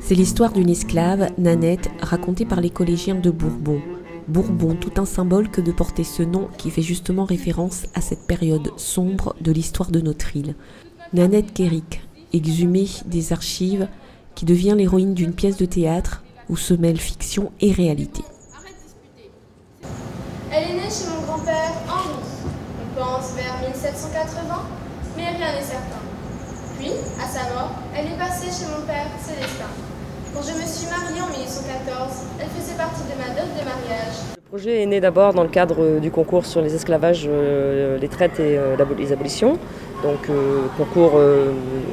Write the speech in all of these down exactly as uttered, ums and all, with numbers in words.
C'est l'histoire d'une esclave, Nanette, racontée par les collégiens de Bourbon. Bourbon, tout un symbole que de porter ce nom qui fait justement référence à cette période sombre de l'histoire de notre île. Nanette Kéric, exhumée des archives, qui devient l'héroïne d'une pièce de théâtre où se mêlent fiction et réalité. Elle est née chez mon grand-père Henri. On pense vers mille sept cent quatre-vingts, mais rien n'est certain. Puis, à sa mort, elle est passée chez mon père Célestin. Quand je me suis mariée en mille huit cent quatorze, elle faisait partie de ma dot de mariage. Le projet est né d'abord dans le cadre du concours sur les esclavages, euh, les traites et euh, les abolitions. Donc, euh, concours euh,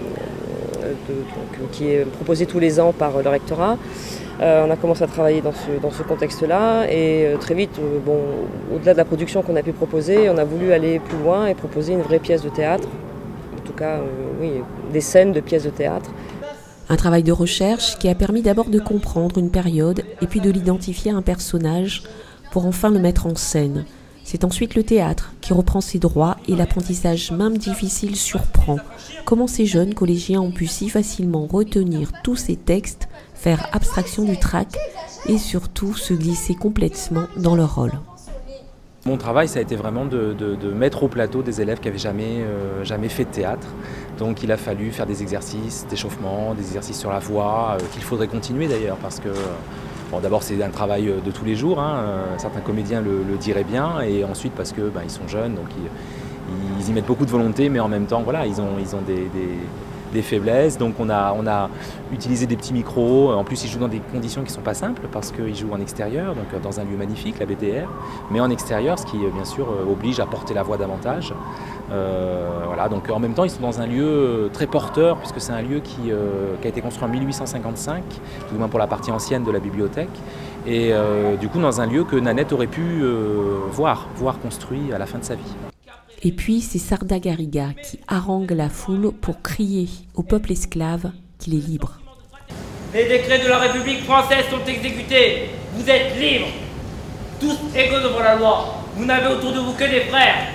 de, donc, qui est proposé tous les ans par le rectorat. Euh, on a commencé à travailler dans ce, dans ce contexte-là et euh, très vite, euh, bon, au-delà de la production qu'on a pu proposer, on a voulu aller plus loin et proposer une vraie pièce de théâtre. En tout cas, euh, oui, des scènes de pièces de théâtre. Un travail de recherche qui a permis d'abord de comprendre une période et puis de l'identifier à un personnage pour enfin le mettre en scène. C'est ensuite le théâtre qui reprend ses droits et l'apprentissage même difficile surprend. Comment ces jeunes collégiens ont pu si facilement retenir tous ces textes, faire abstraction du trac et surtout se glisser complètement dans leur rôle. Mon travail, ça a été vraiment de, de, de mettre au plateau des élèves qui n'avaient jamais, euh, jamais fait de théâtre. Donc il a fallu faire des exercices d'échauffement, des exercices sur la voix, euh, qu'il faudrait continuer d'ailleurs parce que, bon, d'abord c'est un travail de tous les jours, hein, euh, certains comédiens le, le diraient bien, et ensuite parce que ben, ils sont jeunes, donc ils, ils y mettent beaucoup de volonté, mais en même temps voilà, ils ont, ils ont des, des, des faiblesses. Donc on a, on a utilisé des petits micros, en plus ils jouent dans des conditions qui ne sont pas simples parce qu'ils jouent en extérieur, donc dans un lieu magnifique, la B D R, mais en extérieur, ce qui bien sûr oblige à porter la voix davantage. Euh, voilà, donc en même temps ils sont dans un lieu très porteur puisque c'est un lieu qui, euh, qui a été construit en mille huit cent cinquante-cinq, tout du moins pour la partie ancienne de la bibliothèque, et euh, du coup dans un lieu que Nanette aurait pu euh, voir, voir construit à la fin de sa vie. Et puis c'est Sarda Gariga qui harangue la foule pour crier au peuple esclave qu'il est libre. Les décrets de la République française sont exécutés. Vous êtes libres. Tous égaux devant la loi. Vous n'avez autour de vous que des frères.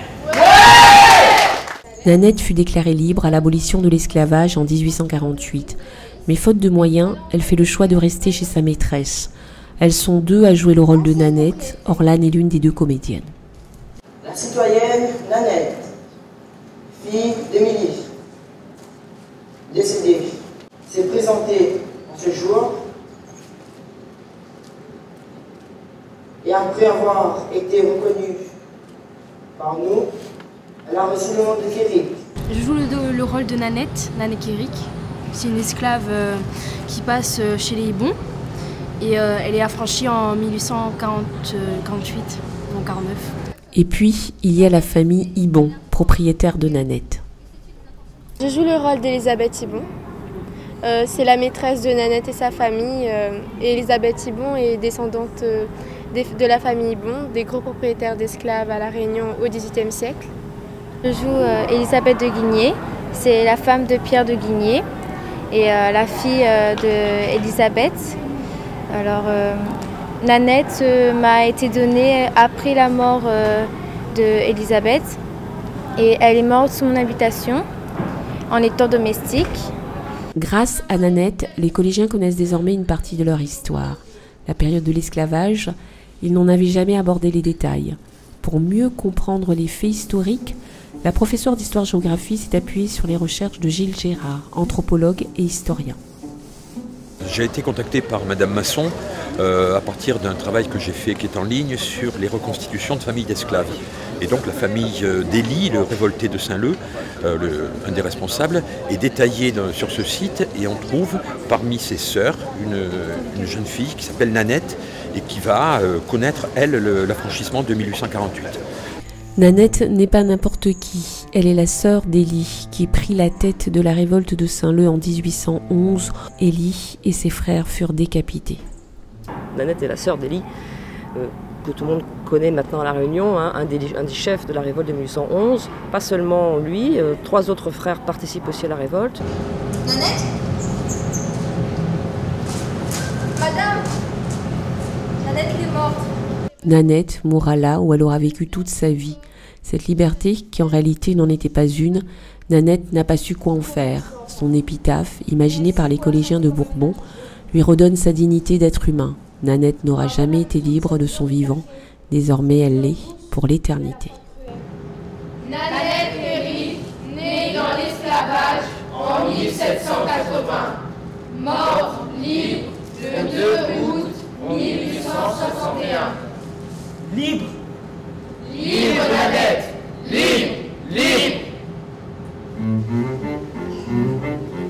Ouais! Nanette fut déclarée libre à l'abolition de l'esclavage en dix-huit cent quarante-huit. Mais faute de moyens, elle fait le choix de rester chez sa maîtresse. Elles sont deux à jouer le rôle de Nanette, Orlane est l'une des deux comédiennes. La citoyenne Nanette, fille d'Émilie, décédée, s'est présentée en ce jour et après avoir été reconnue par nous, elle a reçu le nom de Kéric. Je joue le, le rôle de Nanette, Nanette Kéric. C'est une esclave euh, qui passe chez les Hiboux et euh, elle est affranchie en mille huit cent quarante-huit, non quarante-neuf. Et puis, il y a la famille Hibon, propriétaire de Nanette. Je joue le rôle d'Elisabeth Hibon. Euh, c'est la maîtresse de Nanette et sa famille. Euh, et Elisabeth Hibon est descendante euh, de la famille Hibon, des gros propriétaires d'esclaves à La Réunion au dix-huitième siècle. Je joue euh, Elisabeth de Guigné. C'est la femme de Pierre de Guigné et euh, la fille euh, d'Elisabeth. Alors... Euh, Nanette euh, m'a été donnée après la mort euh, d'Elisabeth et elle est morte sous mon habitation en étant domestique. Grâce à Nanette, les collégiens connaissent désormais une partie de leur histoire. La période de l'esclavage, ils n'en avaient jamais abordé les détails. Pour mieux comprendre les faits historiques, la professeure d'histoire-géographie s'est appuyée sur les recherches de Gilles Gérard, anthropologue et historien. J'ai été contacté par Madame Masson euh, à partir d'un travail que j'ai fait qui est en ligne sur les reconstitutions de familles d'esclaves. Et donc la famille euh, d'Élie, le révolté de Saint-Leu, euh, le, un des responsables, est détaillée dans, sur ce site et on trouve parmi ses sœurs une, une jeune fille qui s'appelle Nanette et qui va euh, connaître, elle, l'affranchissement de mille huit cent quarante-huit. Nanette n'est pas n'importe qui, elle est la sœur d'Élie qui prit la tête de la révolte de Saint-Leu en dix-huit cent onze. Élie et ses frères furent décapités. Nanette est la sœur d'Élie, euh, que tout le monde connaît maintenant à La Réunion, hein, un, des, un des chefs de la révolte de mille huit cent onze. Pas seulement lui, euh, trois autres frères participent aussi à la révolte. Nanette ? Madame ? Nanette est morte. Nanette mourra là où elle aura vécu toute sa vie. Cette liberté, qui en réalité n'en était pas une, Nanette n'a pas su quoi en faire. Son épitaphe, imaginée par les collégiens de Bourbon, lui redonne sa dignité d'être humain. Nanette n'aura jamais été libre de son vivant. Désormais, elle l'est pour l'éternité. Nanette Péry, née dans l'esclavage en mille sept cent quatre-vingts, mort libre le deux août mille huit cent soixante et un. Libre! Libre Nanette! Libre! Libre!